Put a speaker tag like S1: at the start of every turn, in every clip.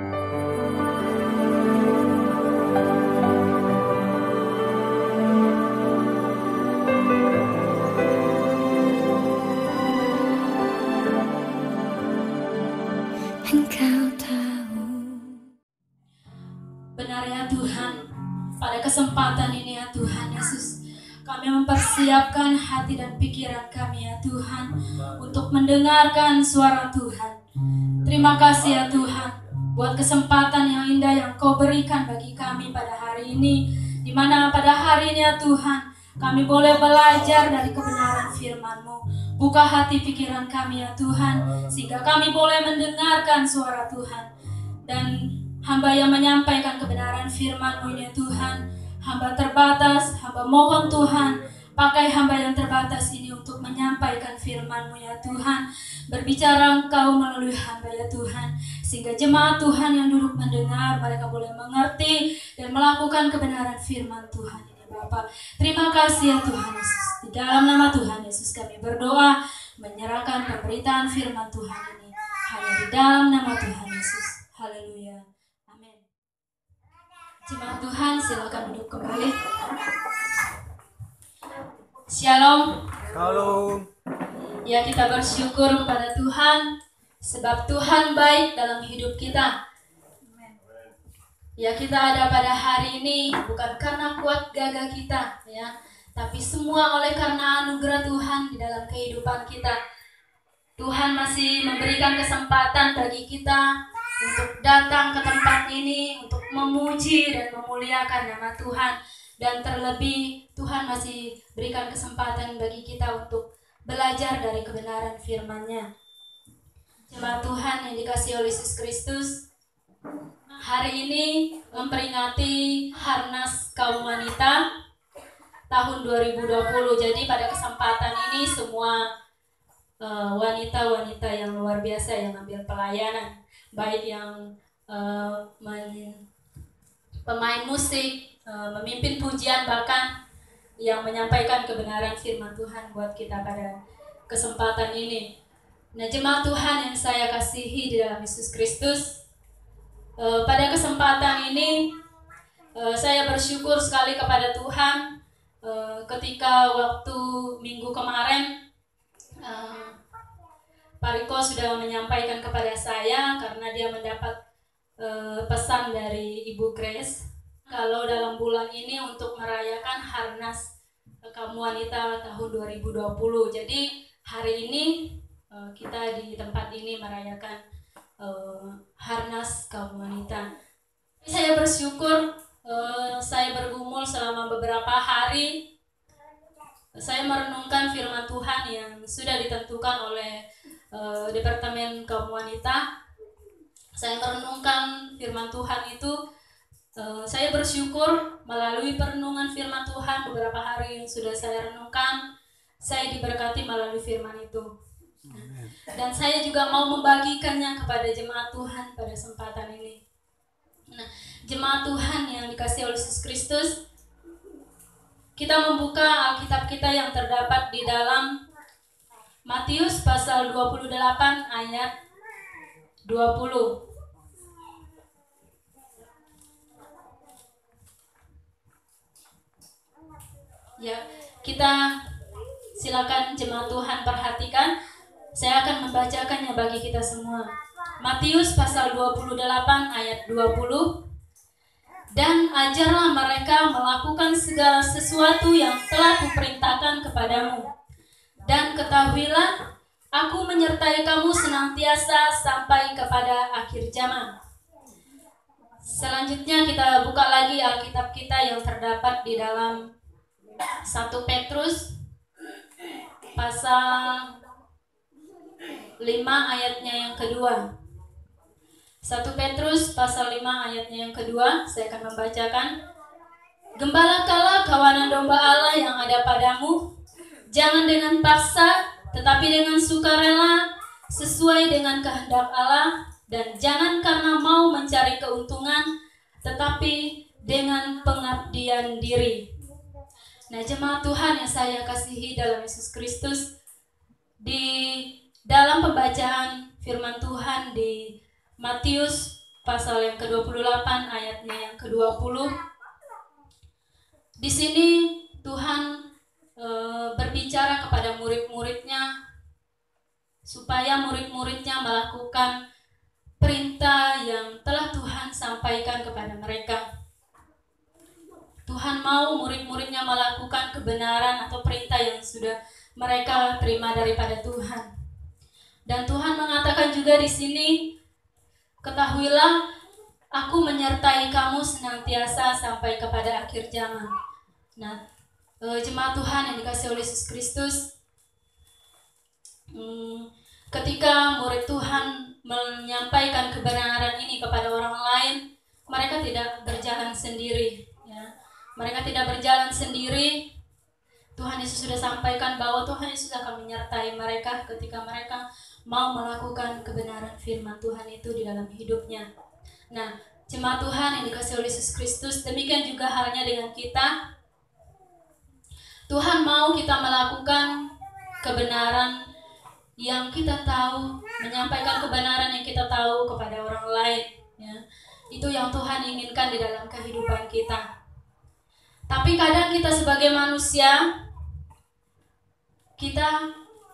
S1: Engkau tahu. Benar ya Tuhan, pada kesempatan ini ya Tuhan Yesus, kami mempersiapkan hati dan pikiran kami ya Tuhan untuk mendengarkan suara Tuhan. Terima kasih ya Tuhan buat kesempatan yang indah yang Kau berikan bagi kami pada hari ini, di mana pada hari ini ya Tuhan kami boleh belajar dari kebenaran firman-Mu. Buka hati pikiran kami ya Tuhan, sehingga kami boleh mendengarkan suara Tuhan. Dan hamba yang menyampaikan kebenaran firman-Mu ini ya Tuhan, hamba terbatas, hamba mohon Tuhan, pakai hamba yang terbatas ini untuk menyampaikan firman-Mu ya Tuhan. Berbicara Engkau melalui hamba ya Tuhan, sehingga jemaat Tuhan yang duduk mendengar, mereka boleh mengerti dan melakukan kebenaran firman Tuhan ini Bapa. Terima kasih ya Tuhan Yesus. Di dalam nama Tuhan Yesus kami berdoa, menyerahkan pemberitaan firman Tuhan ini hanya di dalam nama Tuhan Yesus. Haleluya. Amin. Jemaat Tuhan silakan duduk kembali. Shalom.
S2: Shalom.
S1: Ya, kita bersyukur kepada Tuhan sebab Tuhan baik dalam hidup kita. Ya, kita ada pada hari ini bukan karena kuat gagah kita ya, tapi semua oleh karena anugerah Tuhan di dalam kehidupan kita. Tuhan masih memberikan kesempatan bagi kita untuk datang ke tempat ini untuk memuji dan memuliakan nama Tuhan. Dan terlebih Tuhan masih berikan kesempatan bagi kita untuk belajar dari kebenaran firman-Nya. Jemaat Tuhan yang dikasihi oleh Yesus Kristus, hari ini memperingati Harnas Kaum Wanita tahun 2020. Jadi pada kesempatan ini semua wanita-wanita yang luar biasa yang ambil pelayanan, baik yang pemain musik, memimpin pujian, bahkan yang menyampaikan kebenaran firman Tuhan buat kita pada kesempatan ini. Nah, jemaat Tuhan yang saya kasihi di dalam Yesus Kristus, pada kesempatan ini saya bersyukur sekali kepada Tuhan ketika waktu minggu kemarin Pak Riko sudah menyampaikan kepada saya karena dia mendapat pesan dari Ibu Grace kalau dalam bulan ini untuk merayakan Harnas Kaum Wanita tahun 2020. Jadi hari ini kita di tempat ini merayakan Harnas Kaum Wanita. Saya bersyukur, saya bergumul selama beberapa hari. Saya merenungkan firman Tuhan yang sudah ditentukan oleh Departemen Kaum Wanita. Saya merenungkan firman Tuhan itu. Saya bersyukur melalui perenungan firman Tuhan beberapa hari yang sudah saya renungkan, saya diberkati melalui firman itu. Dan saya juga mau membagikannya kepada jemaat Tuhan pada kesempatan ini. Nah, jemaat Tuhan yang dikasihi oleh Yesus Kristus, kita membuka Alkitab kita yang terdapat di dalam Matius pasal 28 ayat 20. Ya, kita silakan jemaat Tuhan perhatikan. Saya akan membacakannya bagi kita semua. Matius pasal 28 ayat 20. Dan ajarlah mereka melakukan segala sesuatu yang telah kuperintahkan kepadamu. Dan ketahuilah, aku menyertai kamu senantiasa sampai kepada akhir zaman. Selanjutnya kita buka lagi Alkitab kita yang terdapat di dalam 1 Petrus pasal 5 ayatnya yang kedua. 1 Petrus pasal 5 ayatnya yang kedua, saya akan membacakan. Gembalakanlah kawanan domba Allah yang ada padamu, jangan dengan paksa, tetapi dengan sukarela, sesuai dengan kehendak Allah, dan jangan karena mau mencari keuntungan, tetapi dengan pengabdian diri. Nah, jemaat Tuhan yang saya kasihi dalam Yesus Kristus, di dalam pembacaan firman Tuhan di Matius pasal yang ke-28 ayatnya yang ke-20. Di sini Tuhan berbicara kepada murid-muridnya supaya murid-muridnya melakukan perintah yang telah Tuhan sampaikan kepada mereka. Tuhan mau murid-muridnya melakukan kebenaran atau perintah yang sudah mereka terima daripada Tuhan. Dan Tuhan mengatakan juga di sini, ketahuilah, aku menyertai kamu senantiasa sampai kepada akhir zaman. Nah, jemaat Tuhan yang dikasihi oleh Yesus Kristus, ketika murid Tuhan menyampaikan kebenaran ini kepada orang lain, mereka tidak berjalan sendiri. Ya. Mereka tidak berjalan sendiri. Tuhan Yesus sudah sampaikan bahwa Tuhan Yesus akan menyertai mereka ketika mereka mau melakukan kebenaran firman Tuhan itu di dalam hidupnya. Nah, jemaat Tuhan yang dikasihi oleh Yesus Kristus, demikian juga halnya dengan kita. Tuhan mau kita melakukan kebenaran yang kita tahu, menyampaikan kebenaran yang kita tahu kepada orang lain. Ya. Itu yang Tuhan inginkan di dalam kehidupan kita. Tapi kadang kita sebagai manusia, kita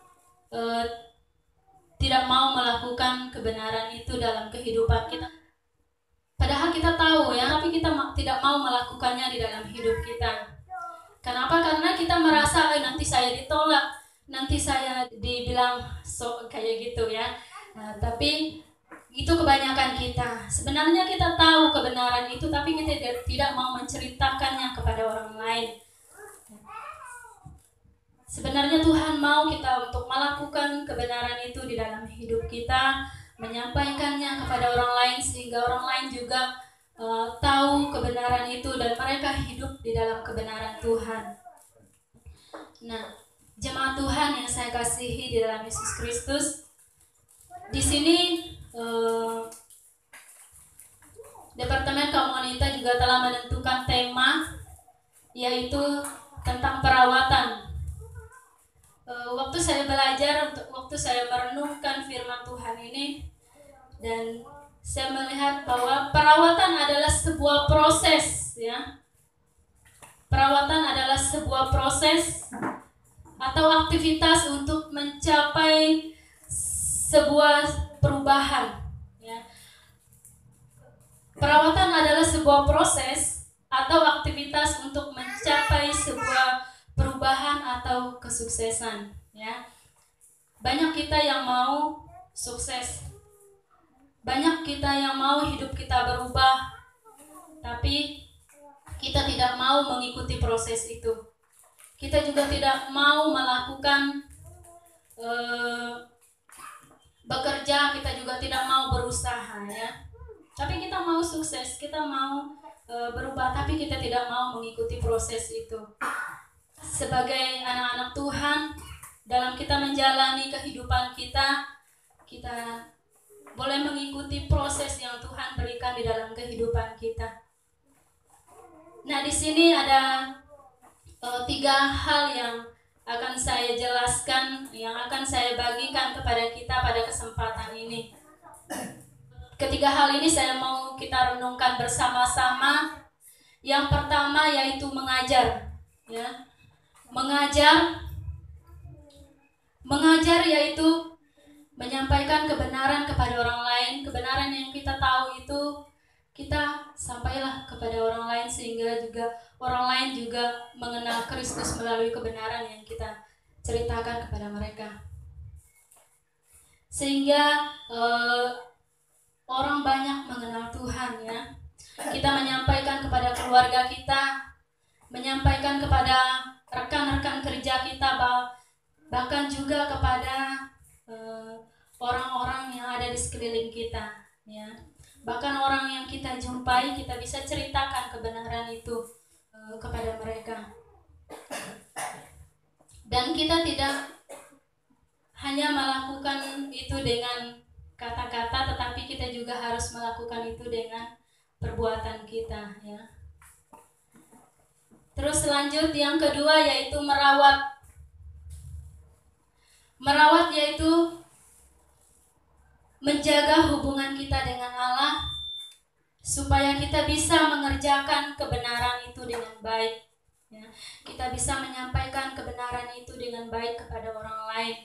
S1: tidak mau melakukan kebenaran itu dalam kehidupan kita. Padahal kita tahu ya, tapi kita tidak mau melakukannya di dalam hidup kita. Kenapa? Karena kita merasa nanti saya ditolak, nanti saya dibilang kayak gitu ya. Nah, tapi itu kebanyakan kita. Sebenarnya kita tahu kebenaran itu, tapi kita tidak mau menceritakannya kepada orang lain. Sebenarnya Tuhan mau kita untuk melakukan kebenaran itu di dalam hidup kita, menyampaikannya kepada orang lain sehingga orang lain juga tahu kebenaran itu dan mereka hidup di dalam kebenaran Tuhan. Nah, jemaat Tuhan yang saya kasihi di dalam Yesus Kristus, di sini Departemen Kaum Wanita juga telah menentukan tema, yaitu tentang perawatan. Waktu saya belajar, waktu saya merenungkan firman Tuhan ini, dan saya melihat bahwa perawatan adalah sebuah proses, ya. Perawatan adalah sebuah proses atau aktivitas untuk mencapai sebuah perubahan, ya. Perawatan adalah sebuah proses atau aktivitas untuk mencapai sebuah perubahan atau kesuksesan, ya. Banyak kita yang mau sukses. Banyak kita yang mau hidup kita berubah, tapi kita tidak mau mengikuti proses itu. Kita juga tidak mau melakukan bekerja, kita juga tidak mau berusaha, ya. Tapi kita mau sukses, kita mau berubah, tapi kita tidak mau mengikuti proses itu. Sebagai anak-anak Tuhan, dalam kita menjalani kehidupan kita, kita boleh mengikuti proses yang Tuhan berikan di dalam kehidupan kita. Nah, di sini ada 3 hal yang akan saya jelaskan, yang akan saya bagikan kepada kita pada kesempatan ini. Ketiga hal ini saya mau kita renungkan bersama-sama. Yang pertama yaitu mengajar, ya. Mengajar yaitu menyampaikan kebenaran kepada orang lain. Kebenaran yang kita tahu itu kita sampailah kepada orang lain sehingga juga orang lain juga mengenal Kristus melalui kebenaran yang kita ceritakan kepada mereka. Sehingga orang banyak mengenal Tuhan, ya. Kita menyampaikan kepada keluarga kita, menyampaikan kepada rekan-rekan kerja kita, bahkan juga kepada orang-orang yang ada di sekeliling kita, ya. Bahkan orang yang kita jumpai, kita bisa ceritakan kebenaran itu kepada mereka. Dan kita tidak hanya melakukan itu dengan kata-kata, tetapi kita juga harus melakukan itu dengan perbuatan kita, ya. Terus lanjut, yang kedua yaitu merawat. Merawat yaitu menjaga hubungan kita dengan Allah, kita bisa mengerjakan kebenaran itu dengan baik. Ya, kita bisa menyampaikan kebenaran itu dengan baik kepada orang lain.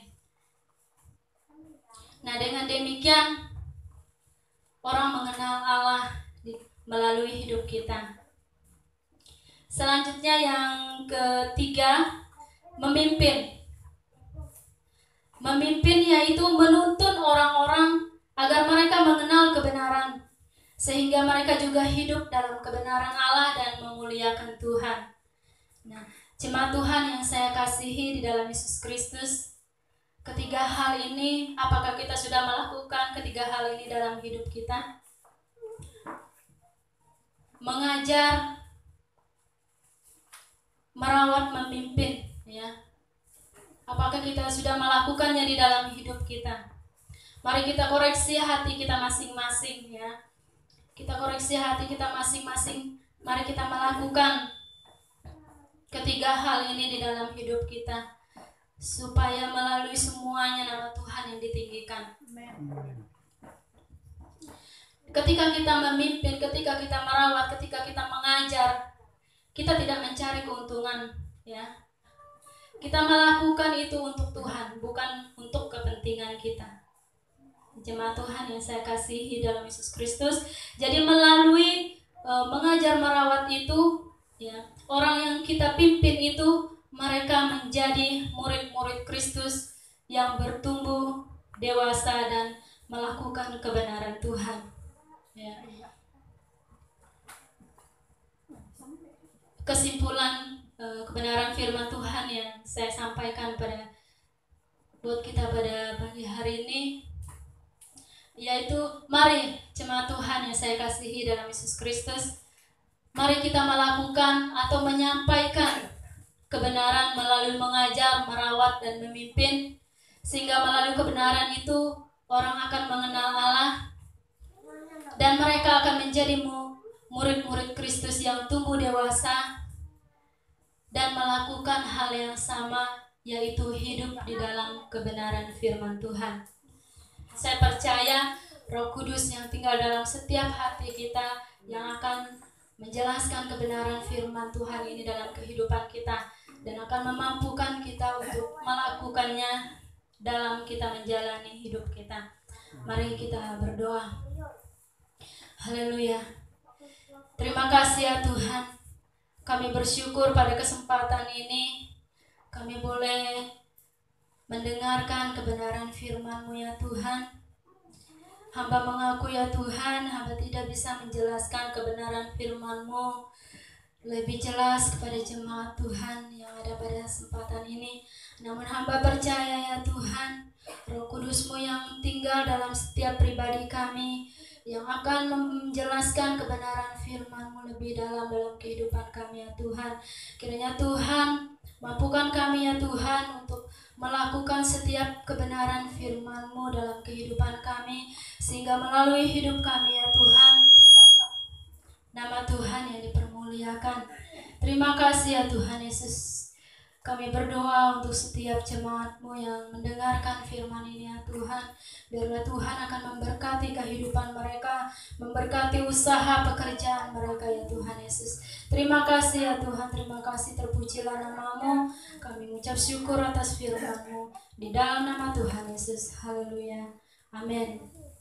S1: Nah, dengan demikian orang mengenal Allah melalui hidup kita. Selanjutnya yang ketiga, memimpin. Memimpin yaitu menuntun orang-orang agar mereka mengenal kebenaran, sehingga mereka juga hidup dalam kebenaran Allah dan memuliakan Tuhan. Nah, jemaat Tuhan yang saya kasihi di dalam Yesus Kristus, ketiga hal ini, apakah kita sudah melakukan ketiga hal ini dalam hidup kita? Mengajar, merawat, memimpin, ya. Apakah kita sudah melakukannya di dalam hidup kita? Mari kita koreksi hati kita masing-masing, ya. Kita koreksi hati kita masing-masing. Mari kita melakukan ketiga hal ini di dalam hidup kita, supaya melalui semuanya nama Tuhan yang ditinggikan. Ketika kita memimpin, ketika kita merawat, ketika kita mengajar, kita tidak mencari keuntungan, ya. Kita melakukan itu untuk Tuhan, bukan untuk kepentingan kita. Jemaat Tuhan yang saya kasihi dalam Yesus Kristus, jadi melalui mengajar merawat itu, ya, orang yang kita pimpin itu mereka menjadi murid-murid Kristus yang bertumbuh dewasa dan melakukan kebenaran Tuhan, ya. Kesimpulan kebenaran firman Tuhan yang saya sampaikan buat kita pada pagi hari ini, yaitu mari jemaat Tuhan yang saya kasihi dalam Yesus Kristus, mari kita melakukan atau menyampaikan kebenaran melalui mengajar, merawat, dan memimpin, sehingga melalui kebenaran itu orang akan mengenal Allah dan mereka akan menjadi murid-murid Kristus yang tumbuh dewasa dan melakukan hal yang sama, yaitu hidup di dalam kebenaran firman Tuhan. Saya percaya Roh Kudus yang tinggal dalam setiap hati kita yang akan menjelaskan kebenaran firman Tuhan ini dalam kehidupan kita dan akan memampukan kita untuk melakukannya dalam kita menjalani hidup kita. Mari kita berdoa. Haleluya. Terima kasih ya Tuhan. Kami bersyukur pada kesempatan ini kami boleh mendengarkan kebenaran firman-Mu ya Tuhan. Hamba mengaku ya Tuhan, hamba tidak bisa menjelaskan kebenaran firman-Mu lebih jelas kepada jemaat Tuhan yang ada pada kesempatan ini. Namun hamba percaya ya Tuhan, Roh Kudus-Mu yang tinggal dalam setiap pribadi kami, yang akan menjelaskan kebenaran firman-Mu lebih dalam kehidupan kami ya Tuhan. Kiranya Tuhan mampukan kami ya Tuhan untuk melakukan setiap kebenaran firman-Mu dalam kehidupan kami, sehingga melalui hidup kami ya Tuhan, nama Tuhan yang dipermuliakan. Terima kasih ya Tuhan Yesus. Kami berdoa untuk setiap jemaat-Mu yang mendengarkan firman ini ya Tuhan. Biarlah Tuhan akan memberkati kehidupan mereka, memberkati usaha pekerjaan mereka ya Tuhan Yesus. Terima kasih ya Tuhan, terima kasih, terpujilah nama-Mu. Kami mengucap syukur atas firman-Mu di dalam nama Tuhan Yesus. Haleluya. Amin.